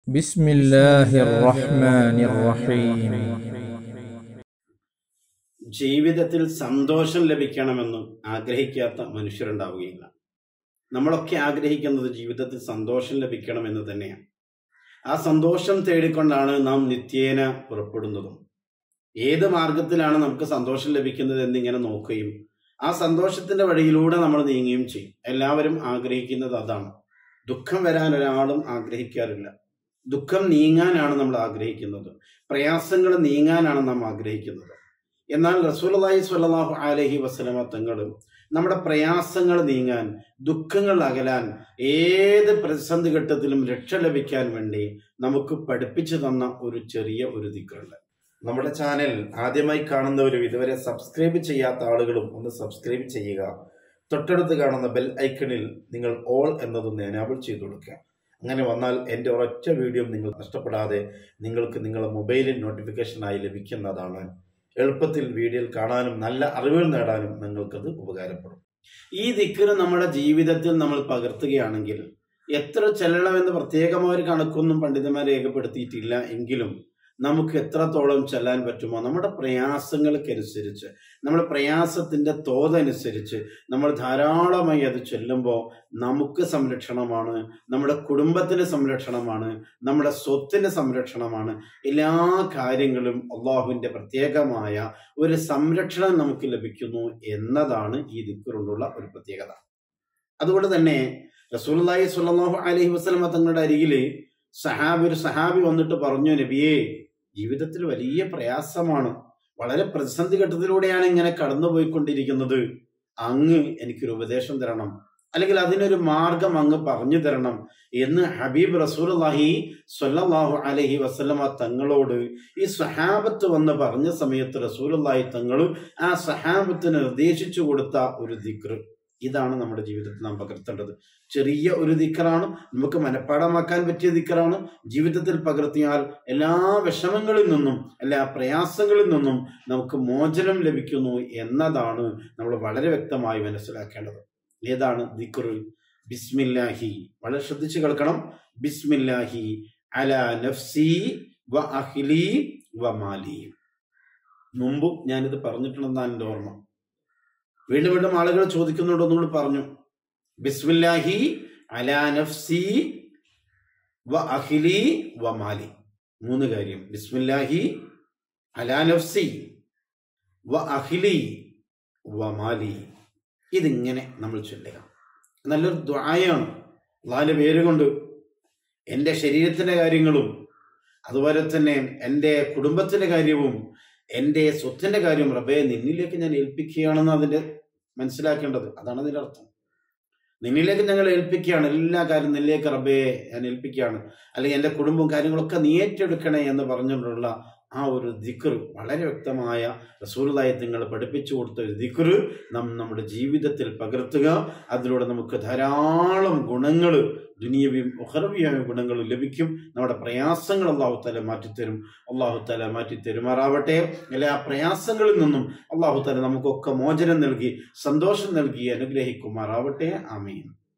ബിസ്മില്ലാഹിർ റഹ്മാനിർ റഹീം. ജീവിതത്തിൽ സന്തോഷം ലഭിക്കണമെന്ന് ആഗ്രഹിക്കാത്ത മനുഷ്യരുണ്ടാവുകയില്ല. നമ്മളൊക്കെ ആഗ്രഹിക്കുന്നത് ജീവിതത്തിൽ സന്തോഷം ലഭിക്കണമെന്ന് തന്നെയാണ്. ആ സന്തോഷം തേടിക്കൊണ്ടാണ് നാം നിത്യേന പുറപ്പെടുന്നതും. ഏത് മാർഗത്തിലാണ് നമുക്ക് സന്തോഷം ലഭിക്കുന്നത് എന്നിങ്ങനെ നോക്കുകയും ആ സന്തോഷത്തിന്റെ വഴിയിലൂടെ നമ്മൾ നീങ്ങുകയും ചെയ്യും. എല്ലാവരും ആഗ്രഹിക്കുന്നത് അതാണ്. ദുഃഖം വരാൻ ഒരാളും ആഗ്രഹിക്കാറില്ല. ദുഃഖം നീങ്ങാനാണ് നമ്മൾ ആഗ്രഹിക്കുന്നത്. പ്രയാസങ്ങൾ നീങ്ങാനാണ് നാം ആഗ്രഹിക്കുന്നത്. എന്നാൽ റസൂലുള്ളാഹി സ്വല്ലല്ലാഹു അലൈഹി വസല്ലമ തങ്ങളും നമ്മുടെ പ്രയാസങ്ങൾ നീങ്ങാൻ, ദുഃഖങ്ങൾ അകലാൻ, ഏത് പ്രതിസന്ധി ഘട്ടത്തിലും രക്ഷ ലഭിക്കാൻ വേണ്ടി നമുക്ക് പഠിപ്പിച്ചു തന്ന ഒരു ചെറിയ ദിക്റുണ്ട്. നമ്മുടെ ചാനൽ ആദ്യമായി കാണുന്നവരും ഇതുവരെ സബ്സ്ക്രൈബ് ചെയ്യാത്ത ആളുകളും ഒന്ന് സബ്സ്ക്രൈബ് ചെയ്യുക. തൊട്ടടുത്ത് കാണുന്ന ബെൽ ഐക്കണിൽ നിങ്ങൾ ഓൾ എന്നതൊന്ന് എനാബിൾ ചെയ്തു കൊടുക്കുക. അങ്ങനെ വന്നാൽ എൻ്റെ ഒരൊറ്റ വീഡിയോ നിങ്ങൾ നഷ്ടപ്പെടാതെ നിങ്ങൾക്ക് നിങ്ങളുടെ മൊബൈലിൽ നോട്ടിഫിക്കേഷനായി ലഭിക്കുന്നതാണ്. എളുപ്പത്തിൽ വീഡിയോയിൽ കാണാനും നല്ല അറിവുകൾ നേടാനും നിങ്ങൾക്കത് ഉപകാരപ്പെടും. ഈ ദിക്ർ നമ്മുടെ ജീവിതത്തിൽ നമ്മൾ പകർത്തുകയാണെങ്കിൽ എത്ര ചെല്ലണമെന്ന് പ്രത്യേകമായ ഒരു കണക്കൊന്നും പണ്ഡിതന്മാർ രേഖപ്പെടുത്തിയിട്ടില്ല. എങ്കിലും നമുക്ക് എത്രത്തോളം ചെല്ലാൻ പറ്റുമോ നമ്മുടെ പ്രയാസങ്ങൾക്കനുസരിച്ച്, നമ്മുടെ പ്രയാസത്തിന്റെ തോതനുസരിച്ച് നമ്മൾ ധാരാളമായി അത് ചൊല്ലുമ്പോൾ നമുക്ക് സംരക്ഷണമാണ്, നമ്മുടെ കുടുംബത്തിന് സംരക്ഷണമാണ്, നമ്മുടെ സ്വത്തിന് സംരക്ഷണമാണ്. എല്ലാ കാര്യങ്ങളും അള്ളാഹുവിന്റെ പ്രത്യേകമായ ഒരു സംരക്ഷണം നമുക്ക് ലഭിക്കുന്നു എന്നതാണ് ഈ ദിക്റുകൊണ്ടുള്ള ഒരു പ്രത്യേകത. അതുകൊണ്ട് തന്നെ റസൂലുള്ളാഹി സ്വല്ലല്ലാഹു അലൈഹി വസല്ലമ തങ്ങളുടെ അരികില് ഒരു സഹാബി വന്നിട്ട് പറഞ്ഞു, നബിയേ, ജീവിതത്തിൽ വലിയ പ്രയാസമാണ്, വളരെ പ്രതിസന്ധി ഘട്ടത്തിലൂടെയാണ് ഇങ്ങനെ കടന്നുപോയിക്കൊണ്ടിരിക്കുന്നത്. അങ്ങ് എനിക്കൊരു ഉപദേശം തരണം, അല്ലെങ്കിൽ അതിനൊരു മാർഗം അങ്ങ് പറഞ്ഞു തരണം എന്ന് ഹബീബ് റസൂലുള്ളാഹി സ്വല്ലല്ലാഹു അലൈഹി വസല്ലമ തങ്ങളോട് ഈ സ്വഹാബത്ത് വന്ന് പറഞ്ഞ സമയത്ത് റസൂലുള്ളാഹി തങ്ങൾ ആ സ്വഹാബത്തിന് നിർദ്ദേശിച്ചു കൊടുത്ത ഒരു ദിക്ർ. ഇതാണ് നമ്മുടെ ജീവിതത്തിൽ നാം പകർത്തേണ്ടത്. ചെറിയ ഒരു ദിക്റാണ്, നമുക്ക് മനഃപ്പാടമാക്കാൻ പറ്റിയ ദിക്റാണ്. ജീവിതത്തിൽ പകർത്തിയാൽ എല്ലാ വിഷമങ്ങളിൽ നിന്നും, എല്ലാ പ്രയാസങ്ങളിൽ നിന്നും നമുക്ക് മോചനം ലഭിക്കുന്നു എന്നതാണ് നമ്മൾ വളരെ വ്യക്തമായി മനസ്സിലാക്കേണ്ടത്. ഏതാണ് ദിക്ർ? ബിസ്മില്ലാഹി. വളരെ ശ്രദ്ധിച്ചു കേൾക്കണം. ബിസ്മില്ലാഹി അലാ നഫ്സി വ അഹ്ലി വ മാലി. മുമ്പും ഞാനിത് പറഞ്ഞിട്ടുണ്ടെന്നാണ് എൻ്റെ ഓർമ്മ. വീണ്ടും വീണ്ടും ആളുകൾ ചോദിക്കുന്നുണ്ട്, ഒന്നുകൂടി പറഞ്ഞു. ബിസ്മില്ലാഹി അലാ നഫ്സി വ അഹ്ലി വ മാലി. 3 കാര്യം. ബിസ്മില്ലാഹി അലാ നഫ്സി വ അഹ്ലി വ മാലി. ഇതിങ്ങനെ നമ്മൾ ചൊല്ലുക. നല്ലൊരു ദുആയാണ്. അല്ലാഹുവിന്റെ പേര് കൊണ്ട് എൻ്റെ ശരീരത്തിന്റെ കാര്യങ്ങളും അതുപോലെ തന്നെ എൻ്റെ കുടുംബത്തിന്റെ കാര്യവും എൻ്റെ സ്വത്തിന്റെ കാര്യം റബ്ബേ നിന്നിലേക്ക് ഞാൻ ഏൽപ്പിക്കുകയാണെന്ന് അതിന്റെ മനസ്സിലാക്കേണ്ടത്. അതാണ് അതിന്റെ അർത്ഥം. നിന്നിലേക്ക് ഞങ്ങൾ ഏൽപ്പിക്കുകയാണ്, എല്ലാ കാര്യം നിന്നിലേക്ക് റബ്ബേ ഞാൻ ഏൽപ്പിക്കുകയാണ്, അല്ലെങ്കിൽ എൻ്റെ കുടുംബവും കാര്യങ്ങളൊക്കെ നീ ഏറ്റെടുക്കണേ എന്ന് പറഞ്ഞുകൊണ്ടുള്ള ആ ഒരു ദിക്ർ, വളരെ വ്യക്തമായ റസൂലുള്ളാഹി തങ്ങൾ പഠിപ്പിച്ചു കൊടുത്ത ഒരു ദിക്ർ നമ്മുടെ ജീവിതത്തിൽ പകർത്തുക. അതിലൂടെ നമുക്ക് ധാരാളം ഗുണങ്ങൾ, ദുനിയവിയും ഉഖറവിയായ ഗുണങ്ങൾ ലഭിക്കും. നമ്മുടെ പ്രയാസങ്ങൾ അല്ലാഹു തആല മാറ്റിത്തരും. അല്ലാഹു തആല മാറ്റിത്തരുമാറാവട്ടെ. എല്ലാ പ്രയാസങ്ങളിൽ നിന്നും അല്ലാഹു തആല നമുക്കൊക്കെ മോചനം നൽകി സന്തോഷം നൽകി അനുഗ്രഹിക്കുമാറാവട്ടെ. ആമീൻ.